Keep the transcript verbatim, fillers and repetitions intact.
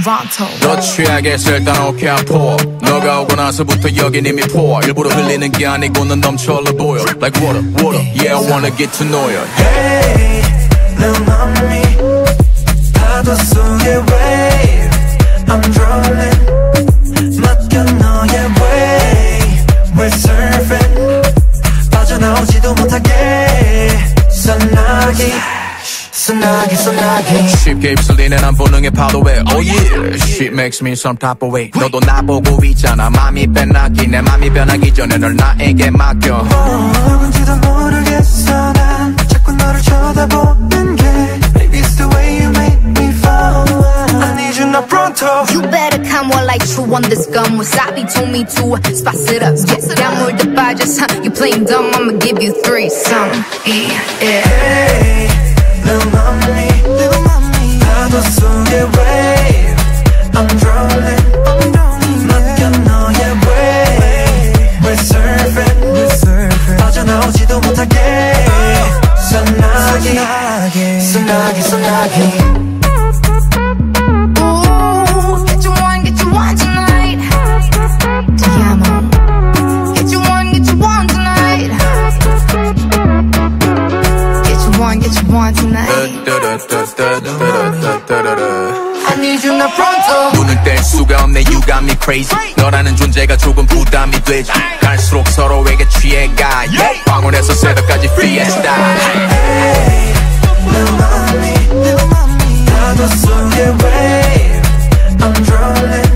Toronto. 너 취하겠어 일단 오케이 I'm poor. 너가 오고 나서부터 여긴 이미 poor. 일부러 흘리는 게 아니고 넌 넘쳐흘러 보여. Like water, water, yeah I wanna get to know you. Hey, little mommy, 파도 속의 wave, I'm drowning. 맡겨 너의 way, we're surfing. 빠져나오지도 못하게 소나기 소나기 소나기 쉽게 휩쓸리는 한 본능의 파도에 Oh yeah, shit makes me some type of way. 너도 나보고 있잖아 맘이 변하기 내 맘이 변하기 전에 널 나에게 맡겨 누군지도 모르겠어 난 자꾸 너를 쳐다보는 게 Maybe it's the way you make me fall I need you now pronto You better come on like true on this gun. Wasabi told me to spice it up. Yeah, down with the badges, huh? You playing dumb, I'ma give you three some. Yeah, yeah. Hey, little mommy, little mommy. 파도 속의 wave, I'm drowning, I'm drowning. 맡겨 너의 way, we're surfing, we're surfing. 빠져나오지도 못하게 소나기, 소나기, 소나기. I need you now pronto. 눈을 뗄 수가 없네 You got me crazy. 너라는 존재가 조금 부담이 되지. 갈수록 서로에게 취해가 yeah. 황혼에서 새벽까지 fiesta. Hey, little mommy, little mommy. 파도 속의 wave, I'm drowning.